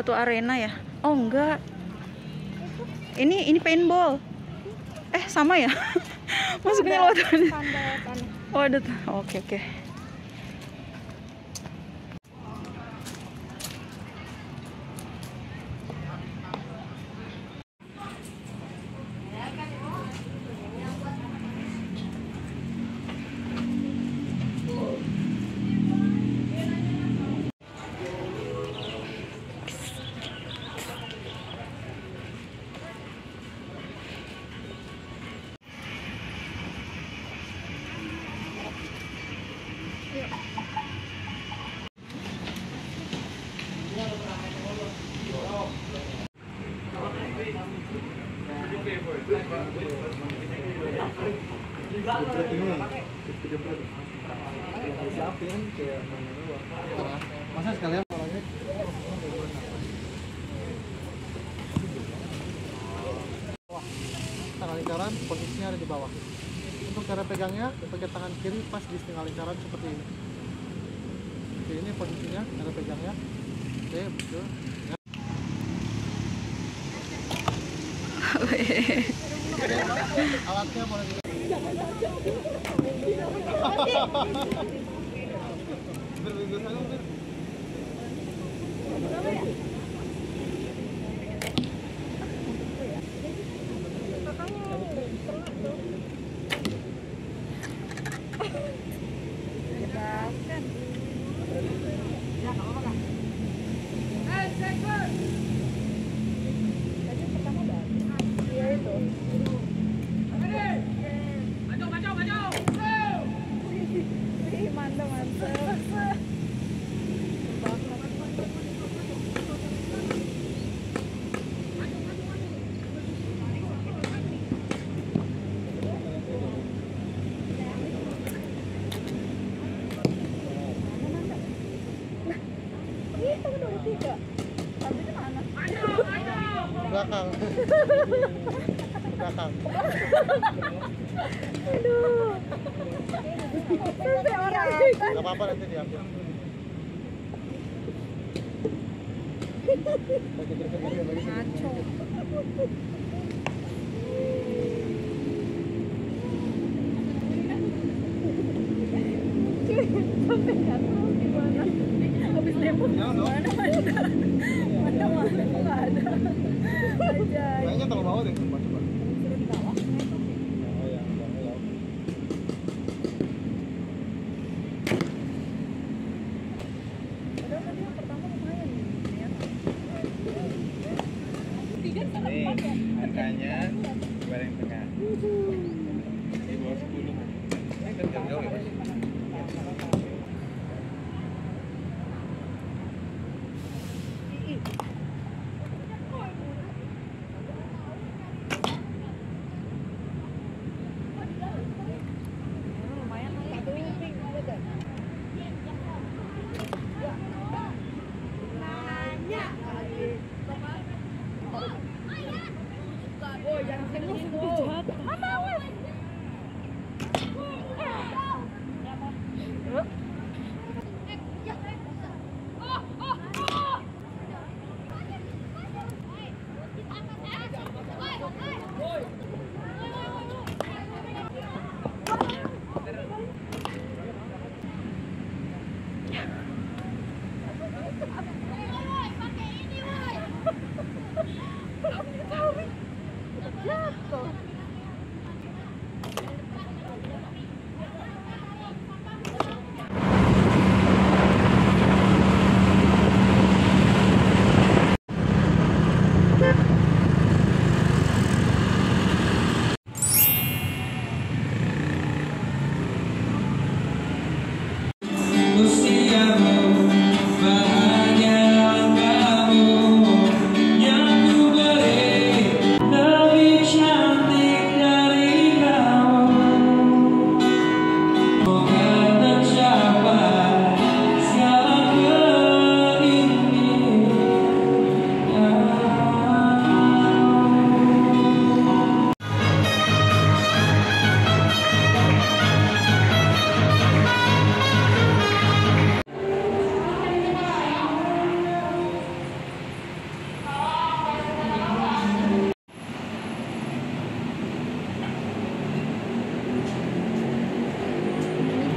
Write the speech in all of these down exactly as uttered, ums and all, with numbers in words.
Batu Arena ya? Oh enggak. Ini ini paintball. Eh sama ya? Masuknya lewat mana? Oh ada tuh. Oke oke. Masa sekalian orangnya tangan lingkaran posisinya ada di bawah. Untuk cara pegangnya pakai tangan kiri pas di setengah lingkaran seperti ini. Oke, ini posisinya cara pegangnya. Oke, betul. Ya. Alatnya boleh di belakang. Belakang. Aduh. Sampai orang. Enggak apa-apa nanti diambil. Ngaco. Sampai nggak tahu gimana. Habis nembak mana mana. Mana mana nggak ada. Aja. Kayaknya terlalu bawah deh, coba coba. Turun bawah. Oh ya, ya. Padahal tadi yang pertama lumayan ya. Tiga sama Nih, empat ya. angkanya goreng tengah. Di bawah sepuluh. Ini kan jauh-jauh ya, Mas?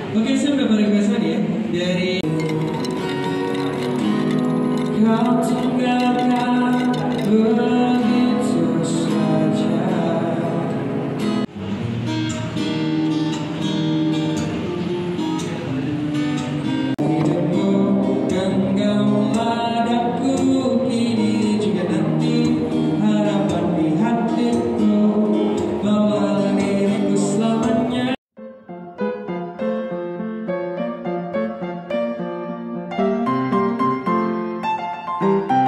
Oke, saya mendapat requestan ya dari kau tinggalkan begitu saja. Hidupku genggam ladaku kini juga nanti harapan di hatiku bawalah diriku selamanya. Thank you.